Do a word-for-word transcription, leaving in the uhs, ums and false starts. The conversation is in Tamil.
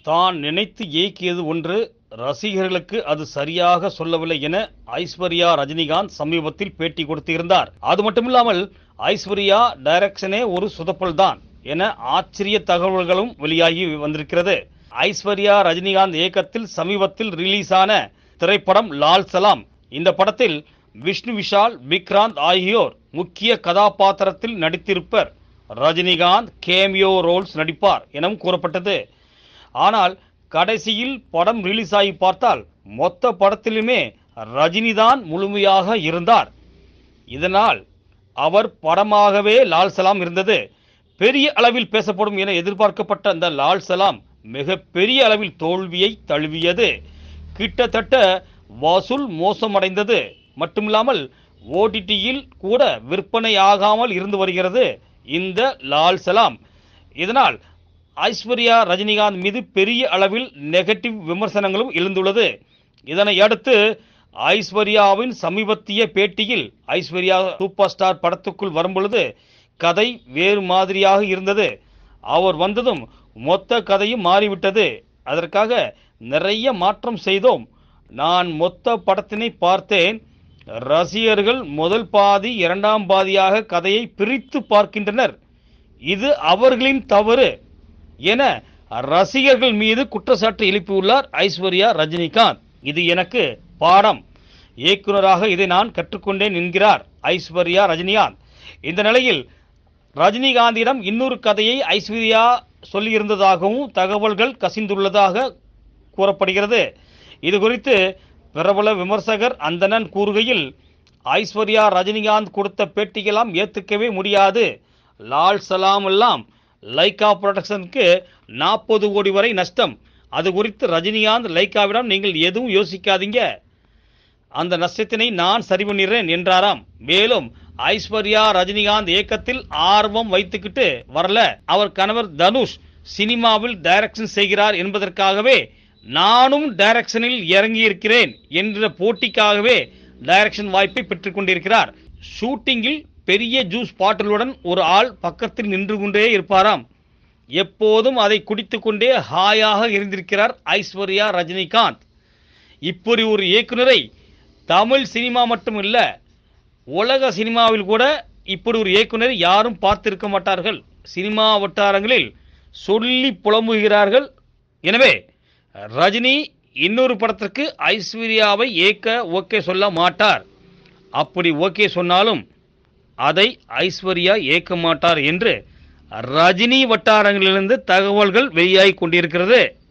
தான் நினைத்து இயக்கியது ஒன்று, ரசிகர்களுக்கு அது சரியாக சொல்லவில்லை என ஐஸ்வர்யா ரஜினிகாந்த் சமீபத்தில் பேட்டி கொடுத்திருந்தார். அது மட்டுமில்லாமல் ஐஸ்வர்யா டைரக்ஷனே ஒரு சுதப்பல் தான் என ஆச்சரிய தகவல்களும் வெளியாகி வந்திருக்கிறது. ஐஸ்வர்யா ரஜினிகாந்த் இயக்கத்தில் சமீபத்தில் ரிலீஸ் ஆன திரைப்படம் லால் சலாம். இந்த படத்தில் விஷ்ணு விஷால், விக்ராந்த் ஆகியோர் முக்கிய கதாபாத்திரத்தில் நடித்திருப்பர். ரஜினிகாந்த் கேமியோ ரோல்ஸ் நடிப்பார் எனவும் கூறப்பட்டது. ஆனால் கடைசியில் படம் ரிலீஸ் ஆகி பார்த்தால் மொத்த படத்திலுமே ரஜினிதான் முழுமையாக இருந்தார். இதனால் அவர் படமாகவே லால் சலாம் இருந்தது. பெரிய அளவில் பேசப்படும் என எதிர்பார்க்கப்பட்ட அந்த லால் சலாம் மிக பெரிய அளவில் தோல்வியை தழுவியது. கிட்டத்தட்ட வசூல் மோசமடைந்தது. மட்டுமில்லாமல் ஓடிடியில் கூட விற்பனை ஆகாமல் இருந்து வருகிறது இந்த லால் சலாம். இதனால் ஐஸ்வர்யா ரஜினிகாந்த் மீது பெரிய அளவில் நெகட்டிவ் விமர்சனங்களும் எழுந்துள்ளது. இதனை அடுத்து ஐஸ்வர்யாவின் சமீபத்திய பேட்டியில் ஐஸ்வர்யா சூப்பர் ஸ்டார் படத்துக்குள் வரும்பொழுது கதை வேறு மாதிரியாக இருந்தது. அவர் வந்ததும் மொத்த கதையும் மாறிவிட்டது. அதற்காக நிறைய மாற்றம் செய்தோம். நான் மொத்த படத்தினை பார்த்தேன். ரசிகர்கள் முதல் பாதி இரண்டாம் பாதியாக கதையை பிரித்து பார்க்கின்றனர். இது அவர்களின் தவறு என ரசிகர்கள் மீது குற்றச்சாட்டு எழுப்பியுள்ளார் ஐஸ்வர்யா ரஜினிகாந்த். இது எனக்கு பாடம், இயக்குனராக இதை நான் கற்றுக்கொண்டேன் என்கிறார் ஐஸ்வர்யா ரஜினிகாந்த். இந்த நிலையில் ரஜினிகாந்திடம் இன்னொரு கதையை ஐஸ்வர்யா சொல்லியிருந்ததாகவும் தகவல்கள் கசிந்துள்ளதாக கூறப்படுகிறது. இது குறித்து பிரபல விமர்சகர் அந்தணன் கூறுகையில், ஐஸ்வர்யா ரஜினிகாந்த் கொடுத்த பேட்டியெல்லாம் ஏற்றுக்கவே முடியாது. லால் சலாம் எல்லாம் லைகா புரொடக்ஷனுக்கு நாற்பது கோடி வரை நஷ்டம். அது குறித்து ரஜினிகாந்த் லைகாவிடம் நீங்கள் எதுவும் யோசிக்காதீங்க, அந்த நஷ்டத்தினை நான் சரி பண்ணிடுறேன் என்றாராம். மேலும் ஐஸ்வர்யா ரஜினிகாந்த் இயக்கத்தில் ஆர்வம் வைத்துக்கிட்டு வரல. அவர் கணவர் தனுஷ் சினிமாவில் டைரக்ஷன் செய்கிறார் என்பதற்காகவே நானும் டைரக்ஷனில் இறங்கி இருக்கிறேன் என்ற போட்டிக்காகவே டைரக்ஷன் வாய்ப்பை பெற்றுக் கொண்டிருக்கிறார். ஷூட்டிங்கில் பெரிய ஜூஸ் பாட்டிலுடன் ஒரு ஆள் பக்கத்தில் நின்று கொண்டே இருப்பாராம். எப்போதும் அதை குடித்துக் கொண்டே ஹாயாக இருந்திருக்கிறார் ஐஸ்வர்யா ரஜினிகாந்த். இப்படி ஒரு இயக்குனரை தமிழ் சினிமா மட்டும் இல்ல, உலக சினிமாவில் கூட இப்படி ஒரு இயக்குனரை யாரும் பார்த்திருக்க மாட்டார்கள். சினிமா வட்டாரங்களில் சொல்லி புலம்புகிறார்கள். எனவே ரஜினி இன்னொரு படத்திற்கு ஐஸ்வர்யாவை ஏற்க ஓகே சொல்ல மாட்டார். அப்படி ஓகே சொன்னாலும் அதை ஐஸ்வர்யா ஏற்க மாட்டார் என்று ரஜினி வட்டாரங்களிலிருந்து தகவல்கள் வெளியாகிக் கொண்டிருக்கிறது.